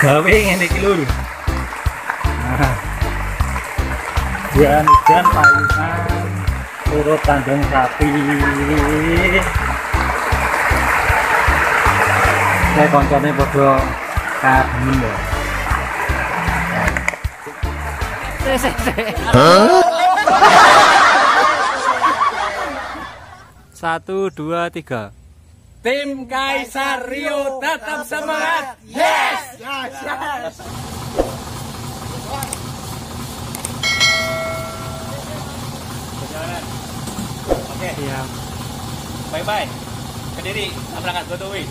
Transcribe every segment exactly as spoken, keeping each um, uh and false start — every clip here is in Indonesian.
gawe ngene iki lur. Nah, hujan-hujan payungan turut kandang sapi. Saya koncone padha kadem lho. Satu, dua, tiga. Tim Kaisar Rio tetap semangat. Yes, yes, yes. Oke, Siap. bye bye. Kediri, berangkat Gotowi.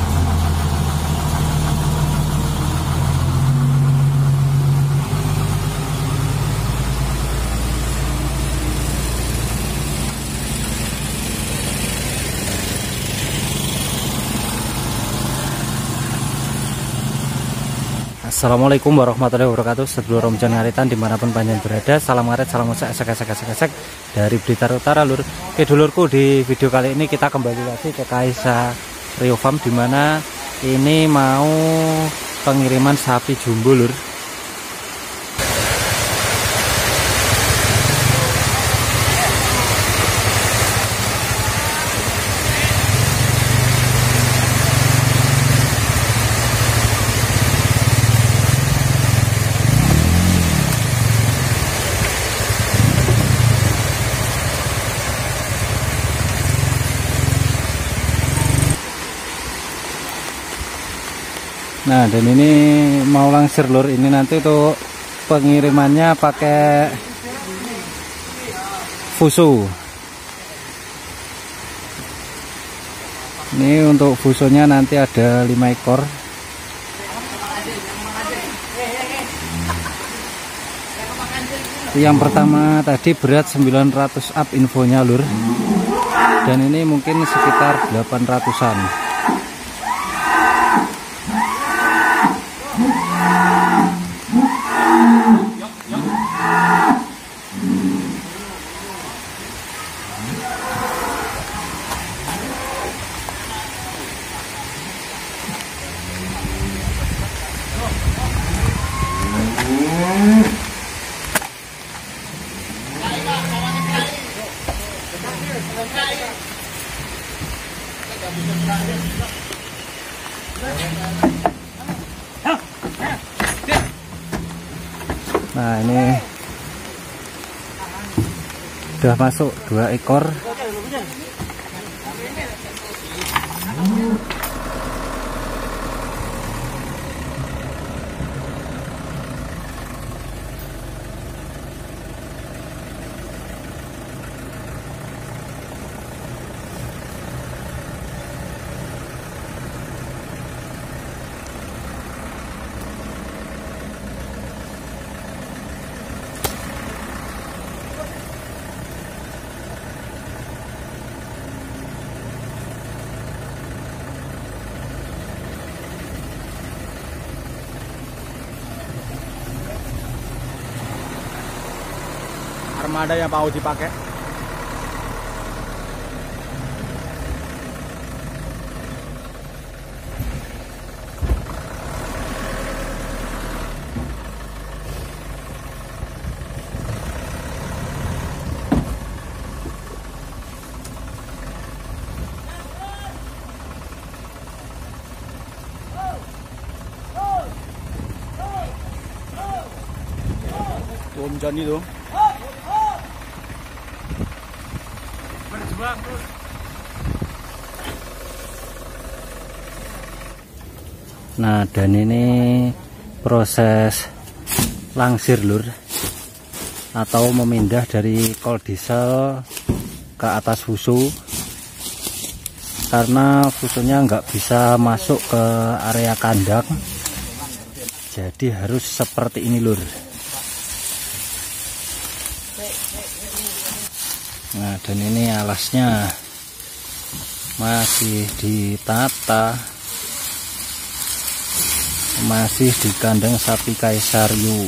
Assalamualaikum warahmatullahi wabarakatuh. Sedulur Romjan Ngaritan dimanapun panjenengan berada, salam ngaret, salam esek esek esek esek esek dari Blitar Utara lur. Oke dulurku, di video kali ini kita kembali lagi ke Kaisar Rio Farm, dimana ini mau pengiriman sapi jumbo lur. Nah, dan ini mau langsir lur, ini nanti untuk pengirimannya pakai fuso. Ini untuk fusonya nanti ada lima ekor. Yang pertama tadi berat sembilan ratus up infonya lur. Dan ini mungkin sekitar delapan ratusan. Nah, ini udah masuk dua ekor. Armada yang mau dipakai. Om Jani tuh. Nah, dan ini proses langsir lur, atau memindah dari kol diesel ke atas fuso, karena fusonya nggak bisa masuk ke area kandang, jadi harus seperti ini lur. Nah, dan ini alasnya masih ditata, masih di kandang sapi Kaisar Rio,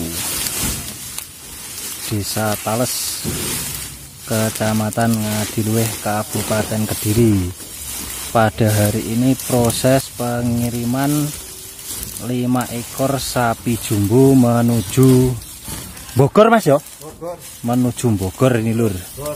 Desa Tales, Kecamatan Ngadiluih, Kabupaten Kediri. Pada hari ini proses pengiriman lima ekor sapi jumbo menuju Bogor Mas ya? Bogor. Menuju Bogor ini lur. Bogor.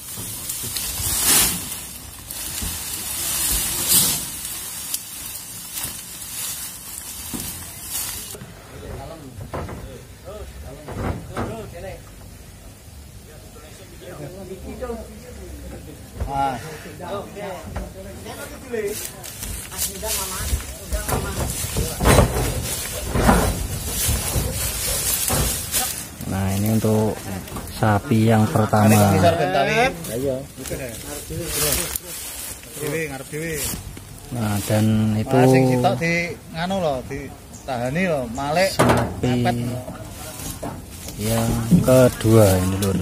Ah. Nah ini untuk sapi yang pertama. Nah dan itu di nganu loh, di tahani loh, malek sapi yang kedua ini lur.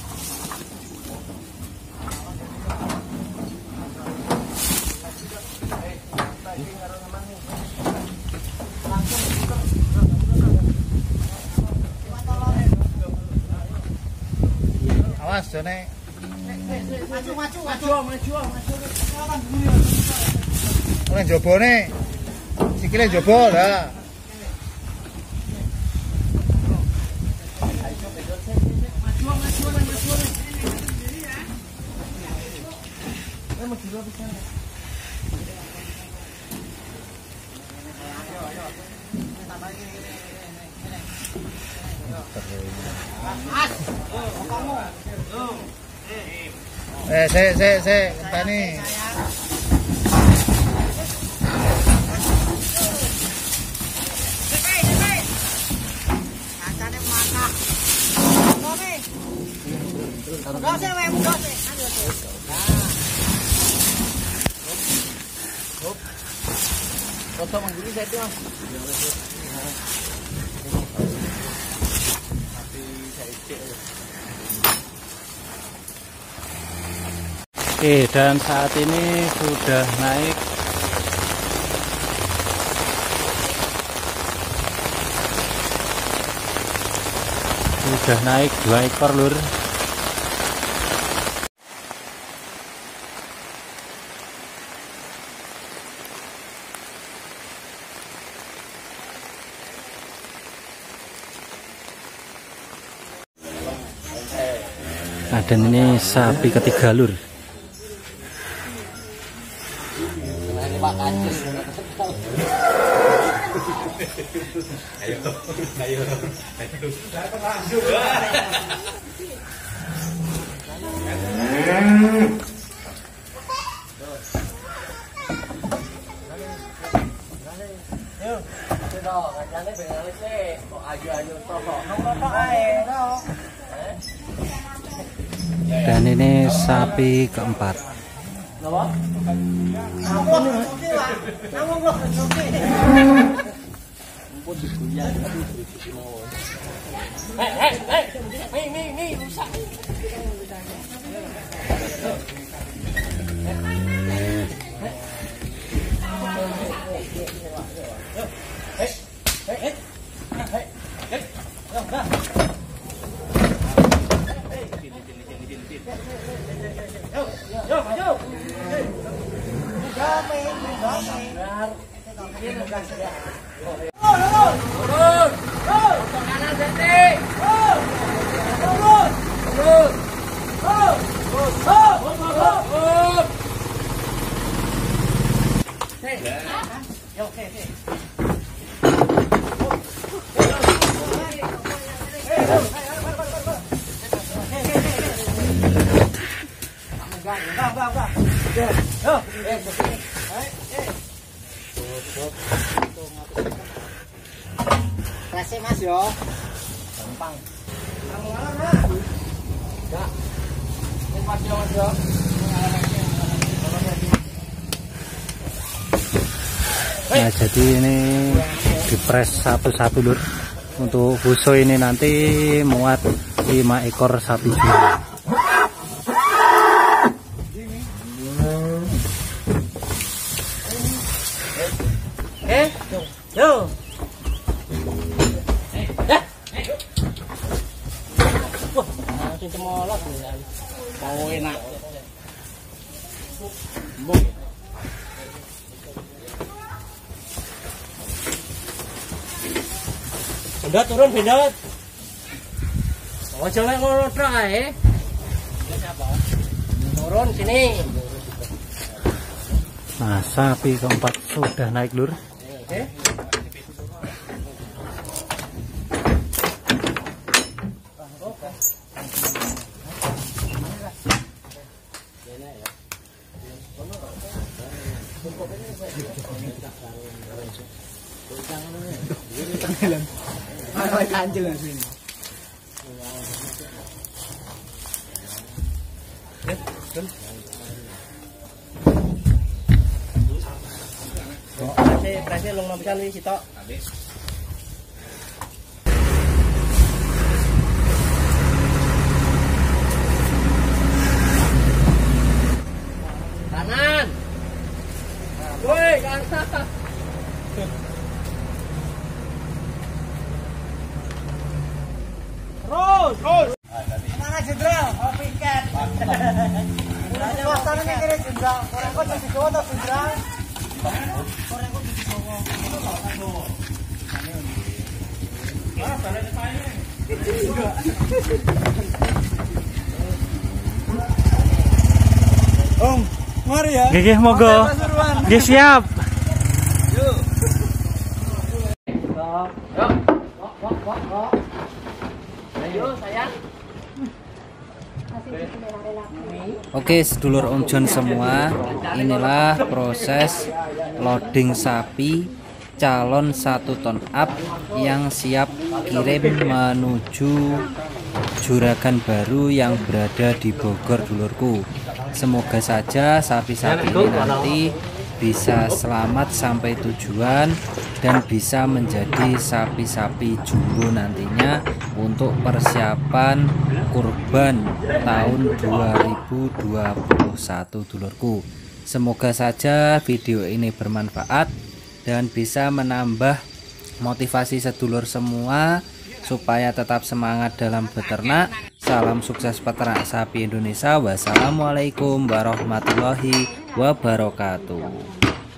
Awas jane. Maju maju maju maju maju. Ora jobone. Sikile jobo lah. Maju maju maju. Eh maju bisa. Eh, se, se, se, tani. Oke, dan saat ini sudah naik sudah naik dua ekor lur. Nah, dan ini sapi ketiga lur. Ayo, ayo, Dan ini sapi keempat. Kasih Mas yo. Gampang. Enggak. Ini Mas yo Mas yo. Nah jadi ini dipres satu-satu lur. Untuk buso ini nanti muat lima ekor sapi jumbo. Eh, yo. Wah, nanti cemolot ya. Mau enak. Bung. Bendot turun bendot. Oh cewek ngono truk ae. Turun sini. Nah, sapi keempat sudah naik lur. Oke. Kasih, kasih long nabisan di situ. Kanan. Woi, kanan. Terus, terus. Mana jenderal? Oh, piket. Suasananya kira jenderal. Orang kok jadi Jawa atau jenderal? Orang kok jadi Jawa. Ah, balik depannya. Om, mari ya. Nggih, mogo. Nggih, siap. Yuk. Yuk. Kok, kok, kok, kok. Ayo, sayang. Oke, sedulur Om John semua, inilah proses loading sapi calon satu ton up yang siap kirim menuju juragan baru yang berada di Bogor, dulurku. Semoga saja sapi-sapi ini nanti bisa selamat sampai tujuan dan bisa menjadi sapi-sapi jumbo nantinya untuk persiapan kurban tahun dua ribu dua puluh satu, dulurku. Semoga saja video ini bermanfaat dan bisa menambah motivasi sedulur semua supaya tetap semangat dalam beternak. Salam sukses peternak sapi Indonesia. Wassalamualaikum warahmatullahi wabarakatuh.